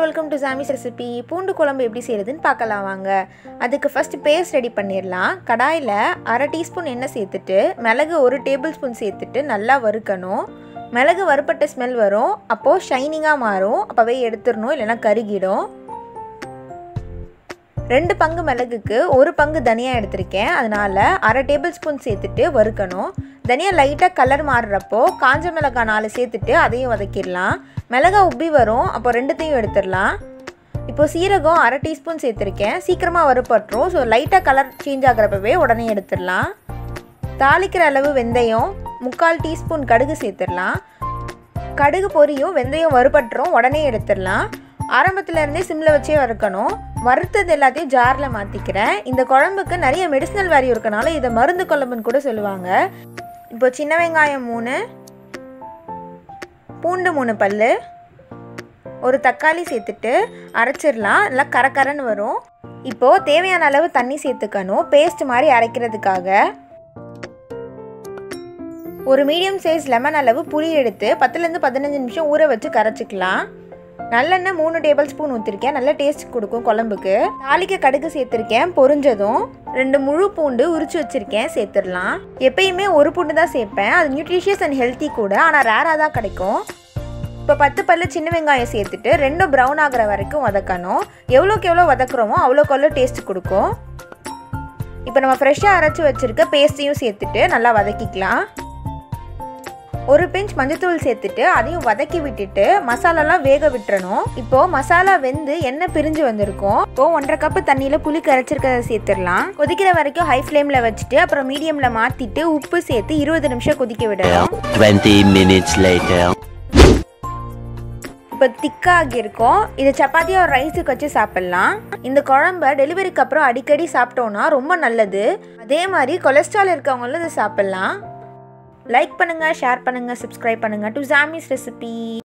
Welcome to சாமிஸ் recipe. பூண்டு குழம்பு எப்படி செய்கிறதுன்னு பார்க்கலாம் வாங்க. அதுக்கு ஃபஸ்ட்டு பேஸ்ட் ரெடி பண்ணிடலாம். கடாயில் அரை டீஸ்பூன் எண்ணெய் சேர்த்துட்டு மிளகு 1 டேபிள் ஸ்பூன் சேர்த்துட்டு நல்லா வறுக்கணும். மிளகு வறுப்பட்ட ஸ்மெல் வரும், அப்போது ஷைனிங்காக மாறும், அப்போவே எடுத்துடணும், இல்லைனா கருகிடும். 2 பங்கு மிளகுக்கு 1 பங்கு தனியா எடுத்திருக்கேன், அதனால் அரை டேபிள் ஸ்பூன் சேர்த்துட்டு வறுக்கணும். தனியா லைட்டாக கலர் மாறுறப்போ காஞ்ச மிளகாய் 4 சேர்த்துட்டு அதையும் வதக்கிடலாம். மிளகாய் உப்பி வரும், அப்போ 2த்தையும் எடுத்துடலாம். இப்போது சீரகம் அரை டீஸ்பூன் சேர்த்துருக்கேன், சீக்கிரமாக வறுப்பட்டுரும். ஸோ லைட்டாக கலர் சேஞ்ச் ஆகிறப்பவே உடனே எடுத்துடலாம். தாளிக்கிற அளவு வெந்தயம், 3/4 டீஸ்பூன் கடுகு சேர்த்துடலாம். கடுகு பொரியும், வெந்தயம் வறுபட்டுரும், உடனே எடுத்துடலாம். ஆரம்பத்தில் இருந்தே சிம்மில் வச்சே வறுக்கணும். வறுத்தது எல்லாத்தையும் ஜாரில் மாற்றிக்கிறேன். இந்த குழம்புக்கு நிறைய மெடிசினல் வேல்யூ இருக்கனால இதை மருந்து குழம்புன்னு கூட சொல்லுவாங்க. இப்போ சின்ன வெங்காயம் 3, பூண்டு 3 பல், ஒரு தக்காளி சேர்த்துட்டு அரைச்சிடலாம். நல்லா கரகரன்னு வரும். இப்போது தேவையான அளவு தண்ணி சேர்த்துக்கணும், பேஸ்ட் மாதிரி அரைக்கிறதுக்காக. ஒரு மீடியம் சைஸ் லெமன் அளவு புளி எடுத்து 10லேருந்து 15 நிமிஷம் ஊற வச்சு கரைச்சிக்கலாம். நல்லெண்ணெய் 3 டேபிள் ஸ்பூன் ஊற்றிருக்கேன், நல்ல டேஸ்ட் கொடுக்கும் குழம்புக்கு. தாளிக்க கடுகு சேர்த்துருக்கேன், பொரிஞ்சதும் 2 முழு பூண்டு உரிச்சு வச்சுருக்கேன், சேர்த்துடலாம். எப்பயுமே 1 பூண்டு தான் சேர்ப்பேன், அது நியூட்ரிஷியஸ் அண்ட் ஹெல்த்தி கூட, ஆனால் ரேராக தான் கிடைக்கும். இப்போ 10 பல்லு சின்ன வெங்காயம் சேர்த்துட்டு 2 ப்ரௌன் ஆகிற வரைக்கும் வதக்கணும். எவ்வளோக்கு எவ்வளோ வதக்குறோமோ அவ்வளோக்கு அவ்வளோ டேஸ்ட் கொடுக்கும். இப்போ நம்ம ஃப்ரெஷ்ஷாக அரைச்சி வச்சுருக்க பேஸ்ட்டையும் சேர்த்துட்டு நல்லா வதக்கிக்கலாம். 1 பிஞ்ச் மஞ்சத்தூள் சேர்த்துட்டு அதையும் வதக்கி விட்டுட்டு மசாலாலாம் வேக விட்டுறணும். இப்போது மசாலா வெந்து எண்ணெய் பிரிஞ்சு வந்திருக்கும். இப்போது 1/2 கப்பு தண்ணியில் புளி கரைச்சிருக்கிறத சேர்த்துடலாம். கொதிக்கிற வரைக்கும் ஹை ஃப்ளேமில் வச்சுட்டு அப்புறம் மீடியமில் மாற்றிட்டு உப்பு சேர்த்து 20 நிமிஷம் கொதிக்க விடணும். 20 minutes later. இப்போ திக்காகி இருக்கும். இது சப்பாத்தியாக ஒரு ரைஸுக்கு வச்சு சாப்பிட்லாம். இந்த குழம்ப டெலிவரிக்கு அப்புறம் அடிக்கடி சாப்பிட்டோன்னா ரொம்ப நல்லது. அதே மாதிரி கொலஸ்ட்ரால் இருக்கவங்களும் இதை சாப்பிட்லாம். லைக் பண்ணுங்கள், ஷேர் பண்ணுங்கள், சப்ஸ்கிரைப் பண்ணுங்கள் டு சாமிஸ் ரெசிபி.